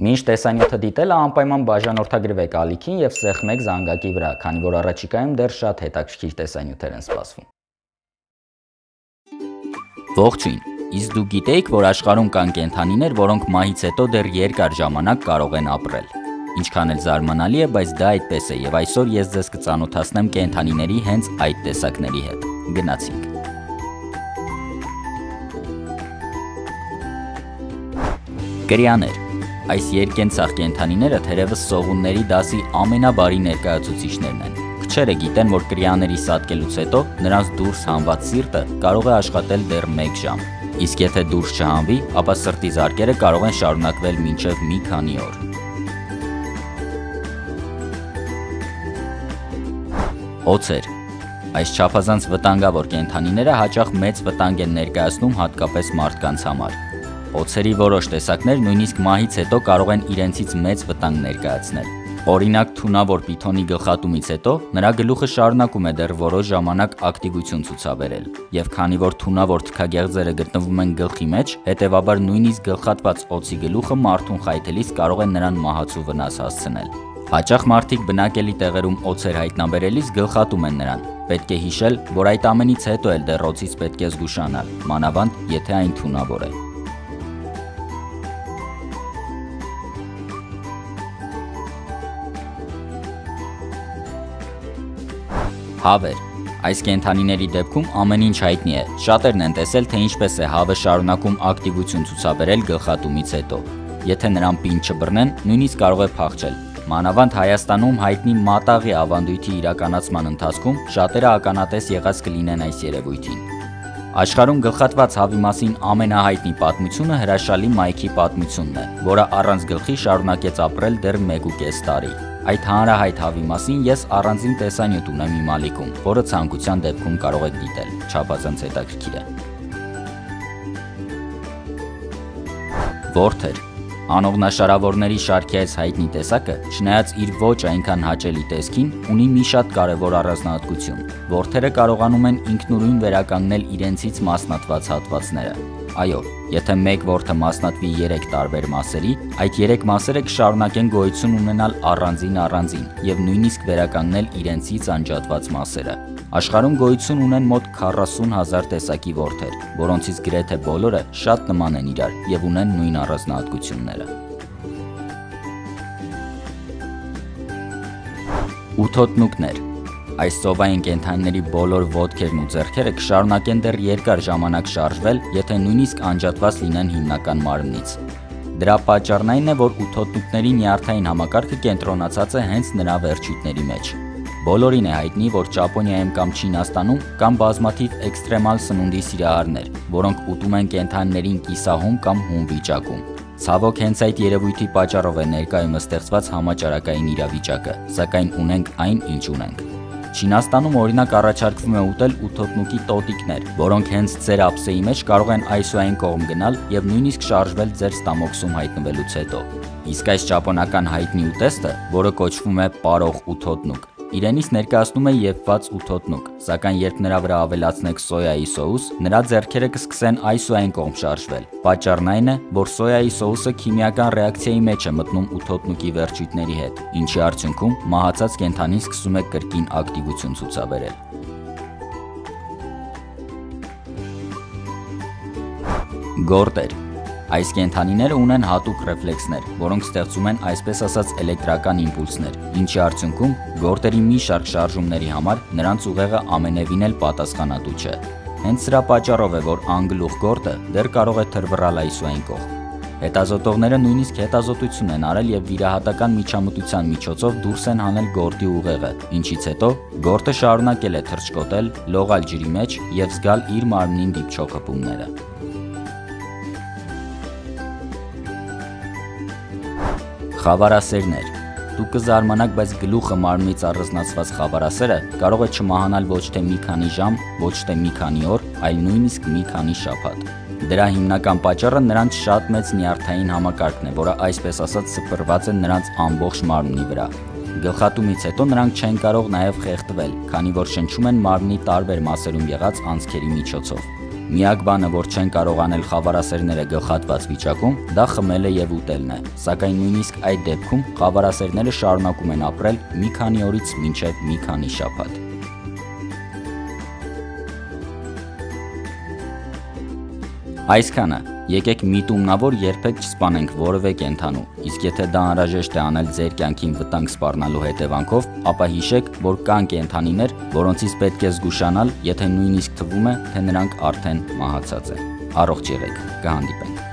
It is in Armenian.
Մինչ տեսանյութը դիտելը անպայման բաժանորդագրվեք ալիքին և սեղմեք զանգակի վրա, քանի որ առաջիկայում դեռ շատ հետաքրքիր տեսանյութեր են սպասվում։ Ողջույն, իսկ դուք գիտեիք, որ աշխարհում կան կենդանիներ, որոնք մահից հետո դեռ երկար ժամանակ կարող են ապրել։ Ինչքան էլ զարմանալի է, բայց դա այդպես է, եւ այսօր ես ձեզ կծանոթացնեմ կենդանիների հենց այդ տեսակների հետ։ Գնացինք։ Կրյաներ։ Այս երկենցաղ կենդանիները թերևս սողունների դասի ամենաբարի ներկայացուցիչներն են։ Քչերը գիտեն, որ կրյաների սատկելուց հետո նրանց դուրս հանված սիրտը կարող է աշխատել դեռ 1 ժամ։ Իսկ եթե դուրս չհանվի, ապա սրտի զարկերը կարող են շարունակվել մինչև մի քանի օր։ Օձեր։ Այս չափազանց վտանգավոր կենդանիները հաճախ մեծ վտանգ են ներկայացնում հատկապես մարդկանց համար։ Օձերի որոշ տեսակներ նույնիսկ մահից հետո կարող են իրենցից մեծ վտանգ ներկայացնել։ Օրինակ, թունավոր պիթոնի գլխատումից հետո նրա գլուխը շարունակում է դեռ որոշ ժամանակ ակտիվություն ցուցաբերել, եւ քանի որ թունավոր թքագեղձերը գտնվում են գլխի մեջ, հետեւաբար նույնիսկ գլխատված օձի գլուխը մարդուն խայթելիս կարող է նրան մահացու վնաս հասցնել։ Հաճախ մարդիկ բնակելի տեղերում օձեր հայտնաբերելիս գլխատում են նրան։ Պետք է հիշել, որ այդ ամենից հետո էլ դեռ օձից պետք է զգուշանալ, մանավանդ եթե այն թունավոր է։ Հավեր։ Այս կենդանիների դեպքում ամեն ինչ հայտնի է։ Շատերն են տեսել, թե ինչպես է հավը շարունակում ակտիվություն ցուցաբերել գլխատումից հետո։ Եթե նրան պինդ չբռնեն, նույնիսկ կարող է փախչել։ Մանավանդ Հայաստանում հայտնի մատաղի ավանդույթի իրականացման ընթացքում շատերը ականատես եղած կլինեն այս երևույթին։ Աշխարհում գլխատված հավի մասին ամենահայտնի պատմությունը հրաշալի Մայքի պատմությունն է, որը առանց գլխի շարունակեց ապրել դեռ 1.5 տարի։ Այդ հանրահայտ հավի մասին ես առանձին տեսանյութ ունեմ իմ ալիքում, որը ցանկության դեպքում կարող եք դիտել, չափազանց հետաքրքիր է։ Որդեր։ Անողնաշարավորների շարքի այս հայտնի տեսակը, չնայած իր ոչ այնքան հաճելի տեսքին, ունի մի շատ կարևոր առանձնահատկություն։ Որդերը կարողանում են ինքնուրույն վերականգնել իրենցից մասնատված հատվածները։ Այո, եթե մեկ որդը մասնատվի 3 տարբեր մասերի, այդ 3 մասերը կշարունակեն գոյություն ունենալ առանձին եւ նույնիսկ վերականգնել իրենցից անջատված մասերը։ Աշխարհում գոյություն ունեն մոտ 40,000 տեսակի որդեր, որոնցից գրեթե բոլորը շատ նման են իրար եւ ունեն նույն առանձնահատկությունները։ Ութոտնուկներ։ Այս ծովային կենդանիների բոլոր ոտքերն ու ձեռքերը կշարունակեն դեռ երկար ժամանակ շարժվել, եթե նույնիսկ անջատված լինեն հիմնական մարմնից։ Դրա պատճառն այն է, որ ութոտնուկների նյարդային համակարգը կենտրոնացած է հենց նրա վերջույթների մեջ։ Բոլորին է հայտնի, որ Ճապոնիայում կամ Չինաստանում կան բազմաթիվ էքստրեմալ սնունդի սիրահարներ, որոնք ուտում են կենդանիներին կիսահում կամ հում վիճակում։ Ցավոք հենց այդ երևույթի պատճառով է ներկայումս ստեղծված համաճարակային իրավիճակը, սակայն ունենք այն, ինչ ունենք։ Չինաստանում օրինակ առաջարկվում է ուտել ութոտնուկի տոտիկներ, որոնք հենց ձեր ափսեի մեջ կարող են այս ու այն կողմ գնալ եւ նույնիսկ շարժվել ձեր ստամոքսում հայտնվելուց հետո։ Իսկ այս ճապոնական հայտնի ուտեստը, որը կոչվում է պարող ութոտնուկ, իրենից ներկայացնում է եփված ութոտնուկ, սակայն երբ նրա վրա ավելացնեք սոյայի սոուս, նրա ձեռքերը կսկսեն այս ու այն կողմ շարժվել։ Պատճառն այն է, որ սոյայի սոուսը քիմիական ռեակցիայի մեջ է մտնում ութոտնուկի վերջույթների հետ, ինչի արդյունքում մահացած կենդանին սկսում է կրկին ակտիվություն ցուցաբերել։ Գորտեր։ Այս կենդանիները ունեն հատուկ ռեֆլեքսներ, որոնք ստեղծում են այսպես ասած էլեկտրական իմպուլսներ, ինչի արդյունքում գորտերի մի շարք շարժումների համար նրանց ուղեղը ամենևին էլ պատասխանատու չէ։ Հենց սրա պատճառով է, որ անգլուխ գորտը դեռ կարող է թռվռալ այս ու այն կողմ։ Հետազոտողները նույնիսկ հետազոտություն են արել եւ վիրահատական միջամտության միջոցով դուրս են հանել գորտի ուղեղը, ինչից հետո գորտը շարունակել է թռչկոտել, լողալ ջրի մեջ եւ զգալ իր մարմնին դիպչող հպումները։ Խավարասերներ։ Դուք կզարմանաք, բայց գլուխը մարմնից առանձնացված խավարասերը կարող է չմահանալ ոչ թե մի քանի ժամ, ոչ թե մի քանի օր, այլ նույնիսկ մի քանի շաբաթ։ Դրա հիմնական պատճառը նրանց շատ մեծ նյարդային համակարգն է, որը այսպես ասած սփռված է նրանց ամբողջ մարմնի վրա։ Գլխատումից հետո նրանք չեն կարող նաև խեղդվել, քանի որ շնչում են մարմնի տարբեր մասերում եղած անցքերի միջոցով։ Միակ բանը, որ չեն կարող անել խավարասերները գլխատված վիճակում, դա խմելը եւ ուտելն է, սակայն նույնիսկ այդ դեպքում խավարասերները շարունակում են ապրել մի քանի օրից մինչեւ մի քանի շաբաթ։ Այսքանը, եկեք միտումնավոր երբեք չսպանենք որևէ կենդանու, իսկ եթե դա անհրաժեշտ է անել ձեր կյանքին վտանգ սպառնալու հետևանքով, ապա հիշեք, որ կան կենդանիներ, որոնցից պետք է զգուշանալ, եթե նույնիսկ թվում է, թե նրանք արդեն մահացած են։ Առողջ եղեք, կհանդիպենք։